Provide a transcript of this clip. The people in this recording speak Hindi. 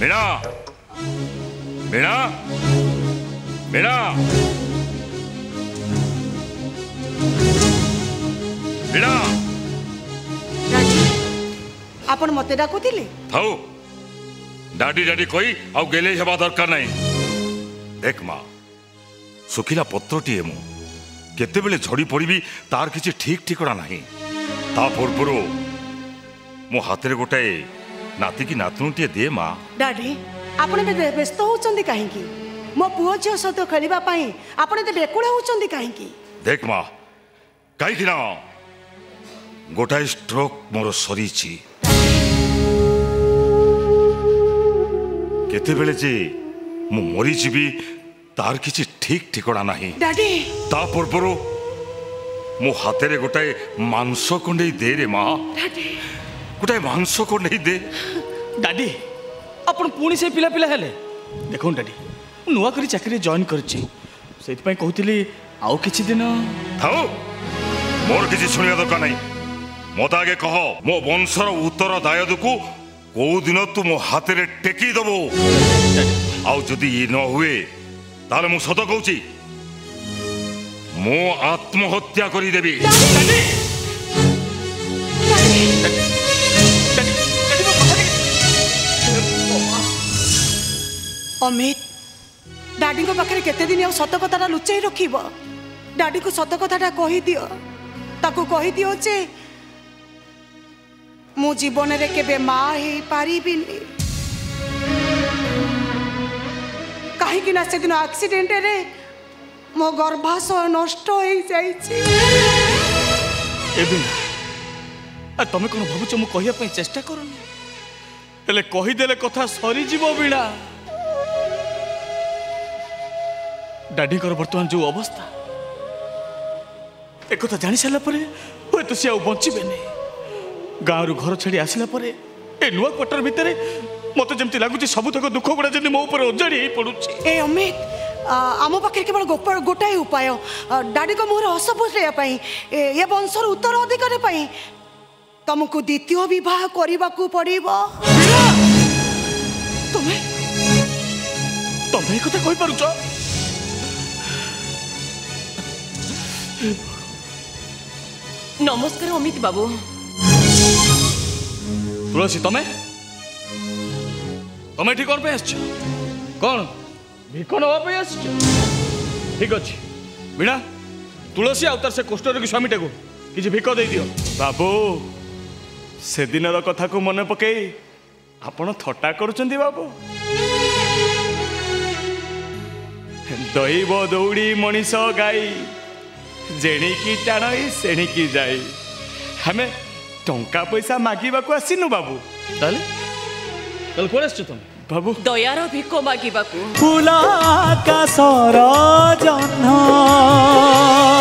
मीना मीना मीना मीना आपण मते डाकुथिले थाउ डाडी डाडी कोई आउ गेले हेबा दरकार नहीं। देख माँ सुखिला पत्रटीए मु केतेबेले झड़ी पड़ी तार किसी ठीक ठिकड़ा नहीं। ता पूर्व मो हाथ में गोटाए नाती की नातुणीटे दे माँ। डाडी आपण व्यस्त होउचंदी काहेकि मो पुओ झियो सहित खेलिबा पई आपण एते बेकुड़ा होउचंदी काहेकि। देख माँ कहीं ना गोटाए स्ट्रोक मोर सरी केतेबेले जे मु मरी जीवी तार किसी ठीक ठिकड़ा नहीं। डाडी ता पूर्व मो हाथ में गोटाए मांस कंडे दे रे माँ। गोटाए मांस कंडे दे। डाडी अपन पुणी से पिला पिला हेले देखो डाडी नुआ करी चाकरी जॉइन करछि सेति कहूली आउ किछि दिन थाओ मोर किछि सुनिया दरकार नहीं। मत आगे कह मो वंशर उत्तर दायद को कौ दिन तू मो हाथ में टेकी दबो आउ जदि ये न हुए ताले मु सत कहूची मो आत्महत्या करी देबी। अमित डाडी को पाखे केते दिन सत कथा लुचाई रखिब। डाडी को सत कथा कही दियो ताको कही दियो जे मु जीवन रे केबे मां हे पारिबिनी कहीं कि ना से दिन एक्सीडेंट रे मो गर्भाशय नष्ट हो जाइछि। आ तमे कोन भाबुछ मु कहिया पई चेष्टा करनी हेले कहि देले कथा सरी जीवो बिना। डाडी कर वर्तमान जो अवस्था एक कथा जानि साला परे होय तो से आ बंचिबेनी। गाँव रु घर छाड़ी आसला परे ए नुआ क्वार्टर भितर मत जमती लगुच सबुतक दुख गुड़ा जमी मो ऊपर ओजाड़ी पड़ुछि। ए अमित आम पाखे केवल गोटाए उपाय डाडी को मुहर हस फुसैया ये वंशर उत्तराधिकारी पाई तुमको द्वितीय विवाह करने को पड़िबो। तमे तमे कथा कहि पारुछ नमस्कार अमित बाबू। तुलसी तमे तमे ठीक कौन पे आछ कौन भिक नवा पे आछ ठीक अछि वीणा तुलसी आउतार से कुष्ठरोगी की स्वामी टाको किछि भिक दे दियो। बाबू से दिनर कथा को मन पकई आपण थट्टा करूचंदी बाबू। दैव दौड़ी मनीष गाई जेणिकी टाणी सेणिकी जाई हमें टंका पैसा मागिबा को आसीनु बाबू। ताले कल कोन आछछ तुम बाबू दयार भिक मागिबा को फूल आकाशर जह्न